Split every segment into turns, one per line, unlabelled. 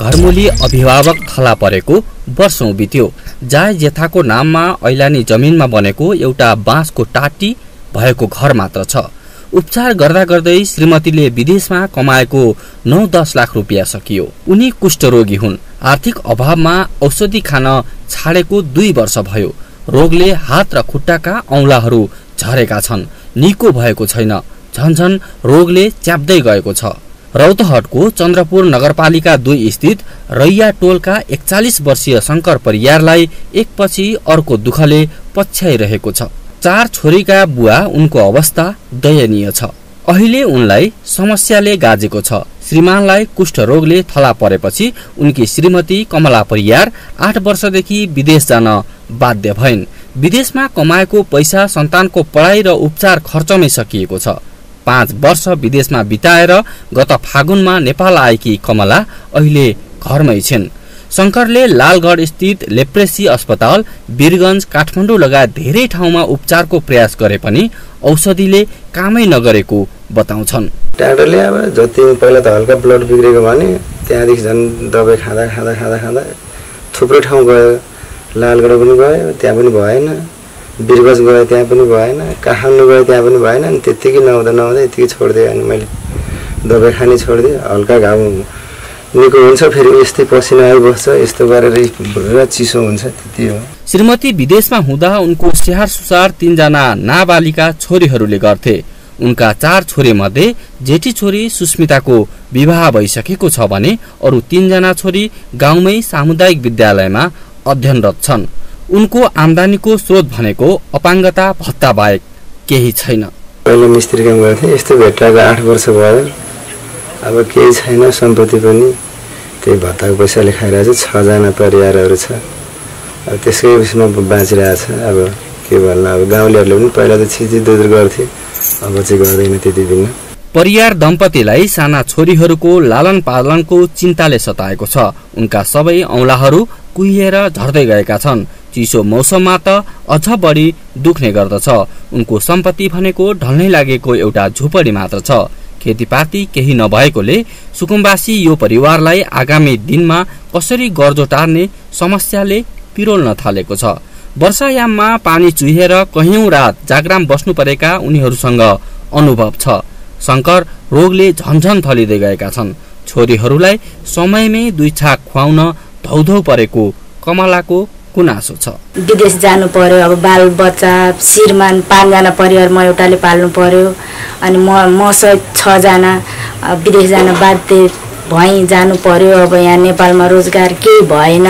घरमूली अभिभावक थला परेको वर्षौं बित्यो। जाय जेठाको नाममा ऐलानी जमिनमा बनेको एउटा बाँसको टाटी भएको घर मात्र छ। उपचार गर्दा गर्दै श्रीमतीले विदेशमा कमाएको 9-10 लाख रुपियाँ सकियो। उनी कुष्ठरोगी हुन्। आर्थिक अभावमा औषधि खान छाडेको 2 वर्ष भयो। रोगले हात र खुट्टाका औंलाहरू झरेका छन्। निको भएको छैन। झन्झन रोगले च्याप्दै गएको छ। रौतहटको चन्द्रपुर नगरपालिका 2 स्थित रैया टोलका 41 वर्षीय शंकर परियारलाई एकपछि अर्को दुःखले पछ्याइरहेको छ। 4 छोरीका बुवा उनको अवस्था दयनीय छ। अहिले उनलाई समस्याले गाजेको छ। श्रीमानलाई कुष्ठरोगले थला परेपछि उनकी श्रीमती कमला परियार 8 वर्षदेखि विदेश जान बाध्य भइन्। विदेशमा कमाएको पैसा सन्तानको पढाइ र उपचार खर्चमै सकिएको छ। 5 वर्ष विदेशमा बिताएर गत फागुनमा नेपाल आएकी कमला अहिले घरमै छिन्। शंकरले लालगढ स्थित लेप्रेसी अस्पताल, वीरगंज, काठमाडौँ लगायत धेरै ठाउँमा उपचारको प्रयास गरे पनि औषधिले कामै नगरेको बताउँछन्।
डाक्टरले अब जति पहिला त हल्का ब्लड बिग्रेको भने त्यहाँदेखि झन् दबाई खाँदा खाँदा खाँदा खाँदा थुप्रो ठाउँ गयो। लालगढ पनि गयो, त्यहाँ पनि भएन। वीरगंज गयो, त्यहाँ पनि भएन। काठमाडौँ गयो, त्यहाँ पनि भएन। अनि त्यतिकै नहुँदा यतिकै छोडिदिएँ। अनि मैले दबाई खाने छोडिदिएँ। हल्का घाउ निको हुन्छ, फेरि यस्तै पसिना आइबस्छ, यस्तो गरेर चिसो हुन्छ, त्यति हो।
श्रीमती विदेशमा हुँदा उनको स्याहार सुसार 3 जना नाबालिका छोरीहरूले गर्थे। उनका 4 छोरी मध्ये जेठी छोरी सुस्मिताको विवाह भइसकेको छ भने अरु 3 जना छोरी गाउँमै सामुदायिक विद्यालयमा अध्ययनरत छन्। उनको आम्दानीको स्रोत भनेको अपाङ्गता भत्ता बाहेक केही छैन।
पहिले मिस्त्री काम गर्थे, यस्तो भेट्टाको 8 वर्ष भयो। अब केही छैन, सम्पत्ति पनि त्यही भत्ताको पैसाले खाइरहेछ। 6 जना परिवारहरू छ। अब त्यसकै उसमा बाँचिरहेछ। अब के भन्नु, अब गाउँलेहरूले पनि पहिला त छिजी दुध गर्थे, अब चाहिँ गर्दैन त्यति दिन।
परियार दम्पतिलाई साना छोरीहरूको लालन पालनको चिन्ताले सताएको छ। उनका सबै औंलाहरू कुहिएर झर्दै गएका छन्। चिसो मौसममा त अझ बढी दुख्ने गर्दछ। उनको सम्पत्ति भनेको ढल्नै लागेको एउटा झुपडी मात्र छ। खेतीपाती केही नभएकोले सुकुम्बासी यो परिवारलाई आगामी दिनमा कसरी गर्जो टार्ने समस्याले पिरोल्न थालेको छ। वर्षायाममा पानी चुहिएर कयौं रात जाग्राम बस्नु परेका उनीहरूसँग अनुभव छ। शंकर रोगले झन्झन थलिँदै गएका छन्। छोरीहरूलाई समयमै 2 छाक खुवाउन धौधौ परेको कमलाको गुनासो छ।
विदेश जानु पर्यो, अब बाल बच्चा श्रीमान 5 जना परिवार म एउटाले पाल्नु पर्यो। अनि म सहित 6 जना विदेश जान बाध्य भई जानु पर्यो। अब यहाँ नेपालमा रोजगार केही भएन,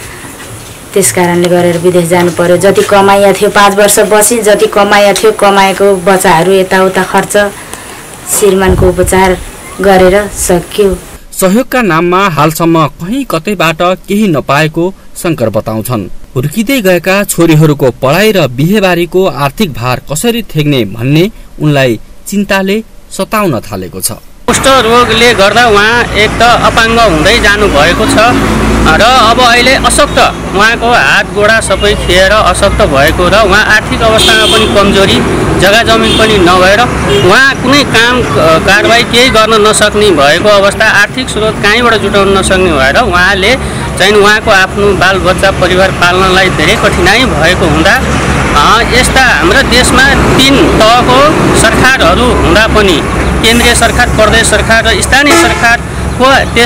त्यसकारणले गरेर विदेश जानु पर्यो। जति कमाइया थियो 5 वर्ष बसी, जति कमाइया थियो कमाएको बच्चाहरू यताउता खर्च श्रीमानको उपचार गरेर सकियो।
सहयोगका नाममा हालसम्म कहीँ कतैबाट केही नपाएको शंकर बताउँछन्। हुर्किँदै गएका छोरीहरूको पढाइ र बिहेबारीको आर्थिक भार कसरी थेग्ने भन्ने उनलाई चिन्ताले सताउन थालेको छ।
कुष्ठरोगले गर्दा उहाँ एक त अपाङ्ग हुँदै जानु भएको छ र अब अहिले अशक्त, उहाँको हात गोडा सबै थिएर अशक्त भएको र उहाँ आर्थिक अवस्थामा पनि कमजोरी, जग्गा जमिन पनि नभएर उहाँ कुनै काम कारबाही केही गर्न नसक्ने भएको अवस्था, आर्थिक स्रोत कहीँबाट जुटाउन नसक्ने भएर उहाँले चाहिँ उहाँको आफ्नो बालबच्चा परिवार पाल्नलाई धेरै कठिनाइ भएको हुँदा यस्ता हाम्रो देशमा 3 तहको सरकारहरू हुँदा पनि केन्द्रीय सरकार, प्रदेश सरकार र स्थानीय सरकारको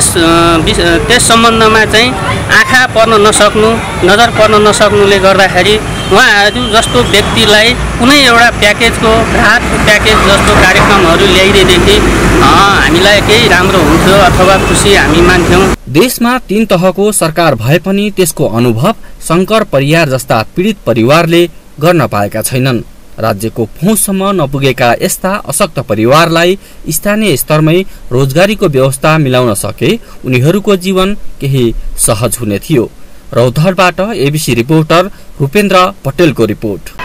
त्यस सम्बन्धमा चाहिँ आँखा पर्न नसक्नु, नजर पर्न नसक्नुले गर्दाखेरि उहाँहरू जस्तो व्यक्तिलाई कुनै एउटा प्याकेजको राहतको प्याकेज जस्तो कार्यक्रमहरू ल्याइदिएदेखि हामीलाई केही राम्रो हुन्थ्यो अथवा खुसी हामी मान्थ्यौँ।
देशमा 3 तहको सरकार भए पनि त्यसको अनुभव शंकर परियार जस्ता पीडित परिवारले गर्न पाएका छैनन्। राज्यको पहुँचसम्म नपुगेका यस्ता अशक्त परिवारलाई स्थानीय स्तरमै रोजगारीको व्यवस्था मिलाउन सके उनीहरूको जीवन केही सहज हुने थियो। रौतहटबाट एबीसी रिपोर्टर रूपेन्द्र पटेलको रिपोर्ट।